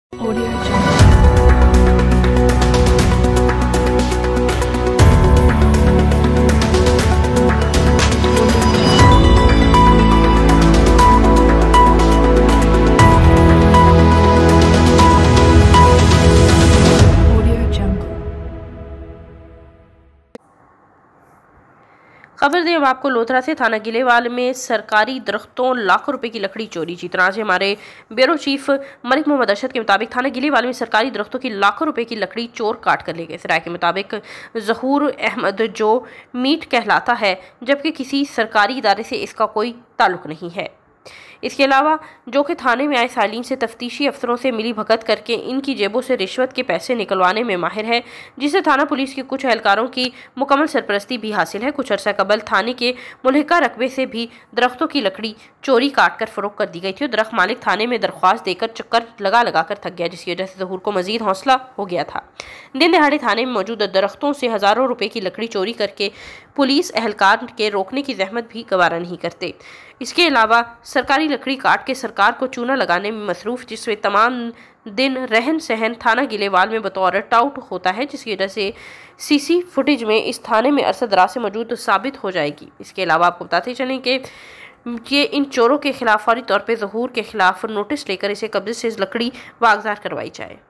Audio Jungle. Audio Jungle. खबर दें अब आपको लोथरा से। थाना गिलेवाल में सरकारी दरख्तों लाखों रुपए की लकड़ी चोरी। जितना से हमारे ब्यूरो चीफ मलिक मोहम्मद अरशद के मुताबिक थाना गिलेवाल में सरकारी दरख्तों की लाखों रुपए की लकड़ी चोर काट कर ले गए। राय के मुताबिक जहूर अहमद जो मीट कहलाता है, जबकि किसी सरकारी इदारे से इसका कोई ताल्लुक नहीं है। इसके अलावा जो कि थाने में आए सालीन से तफ्तीशी अफसरों से मिली भगत करके इनकी जेबों से रिश्वत के पैसे निकलवाने में माहिर है, जिसे थाना पुलिस के कुछ एहलकारों की मुकम्मल सरपरस्ती भी हासिल है। कुछ अर्सा कबल थाने के मुल्हिका रकबे से भी दरख्तों की लकड़ी चोरी काट कर फरोख्त कर दी गई थी और दरख्त मालिक थाने में दरख्वास्त देकर चक्कर लगा कर थक गया, जिसकी वजह से जहूर को मजीद हौसला हो गया था। दिन दिहाड़े थाने में मौजूद दरख्तों से हज़ारों रुपए की लकड़ी चोरी करके पुलिस एहलकार के रोकने की जहमत भी गवारा नहीं करते। इसके अलावा सरकारी लकड़ी काट के सरकार को चूना लगाने में मसरूफ, जिसमें तमाम दिन रहन सहन थाना गिलेवाल में बतौर टाउट होता है, जिसकी वजह से सीसी फुटेज में इस थाने में अरसा दराज से मौजूद साबित हो जाएगी। इसके अलावा आपको बताते चलें कि इन चोरों के खिलाफ फौरी तौर पर ज़हूर के खिलाफ नोटिस लेकर इसे कब्जे से लकड़ी वागजार करवाई जाए।